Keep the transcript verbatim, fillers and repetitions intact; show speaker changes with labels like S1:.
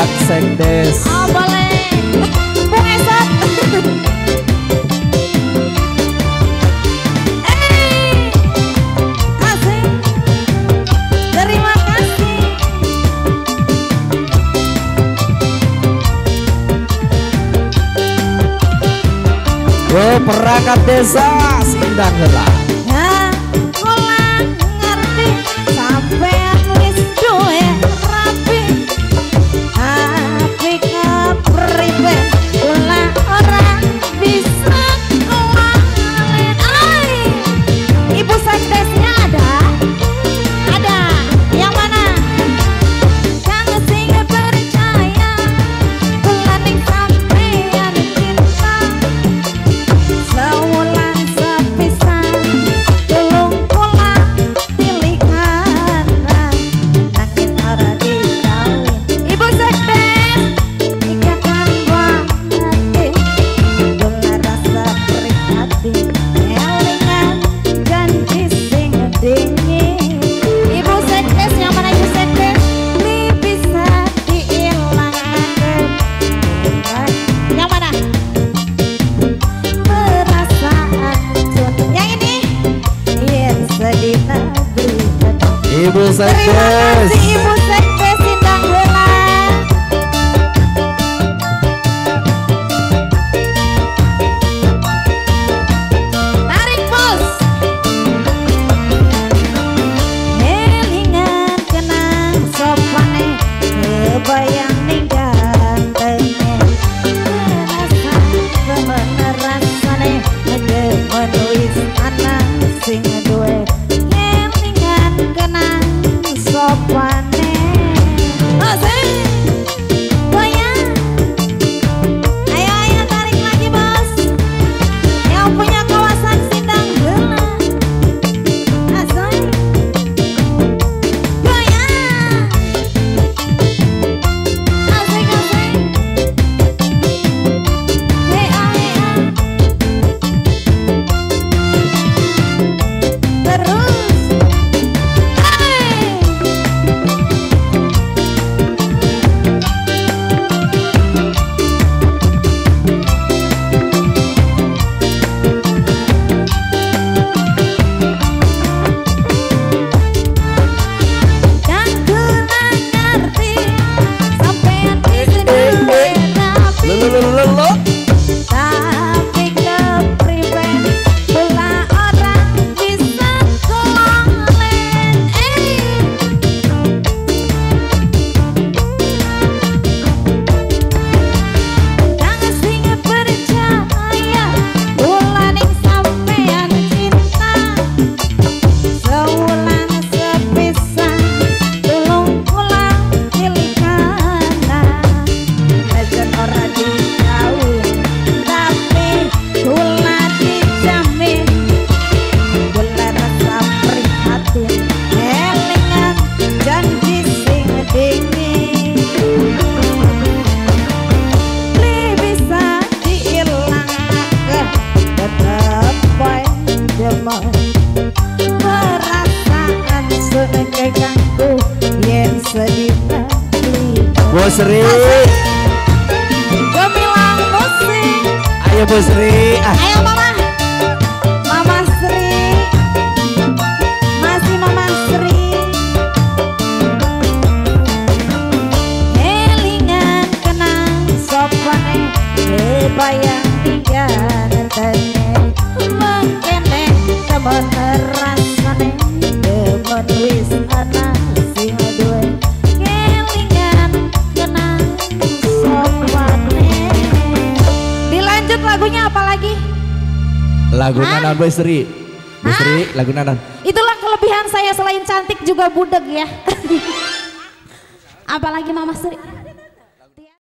S1: Pak Sekdes.
S2: Oh boleh. Bu Esot. Eh, asik. Terima kasih.
S1: Oh, perangkat desa Sindang Heula.
S2: Nah, kula ngerti sampean wis duwe rapi. Tapi kepriwe kula ora bisa ngelain. Ai, Ibu Sekdesnya ada? Ada. Yang mana? Jangan sing percaya kula ning sampean cinta. Sewulan sepisan tulung kula tilikan nanging ora dikawin. Ibu Sekdes ikatan hati kula rasa prihatin elingan janji sing dingin. Ibu Sekdes yang mana Ibu Sekdes? Li bisa diilangkan. Yang mana? Perasaan sun yang ini yen sedina berikan.
S1: Ibu
S2: Terima
S1: Sekdes.
S2: kasih Ibu Sekdes Sindang Heula. Tarik bos. Elingan kenang sopane kebayang ning gantenge. Rasa bener rasane demen wis ana sing duwe. Elingan kenang sopane. Asik. Goyang. Ayo ayo tarik lagi bos. Yang punya kawasan Sindang Heula. Asik. Goyang. Asik asik. Hea hea. Terus. Hey. Dan kula ngerti sampean wis duwe rapi.
S1: Lelelelelo.
S2: Tapi kepriwe kula ora bisa kelalen. Eh. Jangan sing percaya kula ning sampean cinta. Sewulan sepisan tulung kula tilikana. Mejen ora dikawin tapi kula dijamin. Kula rasa prihatin elingan janji sing dingin. Li bisa diilangake tetep bae demen. Perasaan seneng kanggo yen sedina belikan.
S1: Bu Sri.
S2: Gemilang musik.
S1: Ayo Bu Sri. Ah.
S2: Ayo mama. Mama Sri. Masih Mama Sri. Elingan kenang sopane kebayang tiga tene. Mengkene temen rasane demen wis ana sing duwe. Elingan kenang sopane. Dilanjut lagunya apa lagi?
S1: Lagu
S2: Hah?
S1: nanan Bu Sri. Bu
S2: Hah?
S1: Sri, lagu nanan.
S2: Itulah kelebihan saya selain cantik juga budeg ya. Apalagi Mama Sri.